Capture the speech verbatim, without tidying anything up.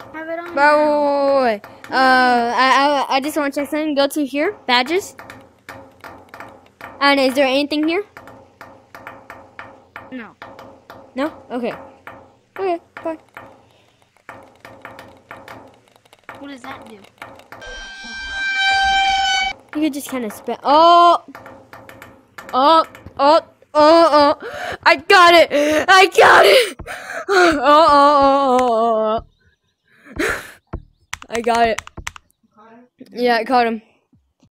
Have it on. Wait, wait, wait, wait. Uh, I, I, I just want to check something. Go to here, badges. And is there anything here? No. No? Okay. Okay, bye. What does that do? You could just kind of spin. Oh! Oh! Oh! Oh! Oh! I got it! I got it! Oh! Oh! Oh! Oh! Oh! I got it. Yeah, I caught him.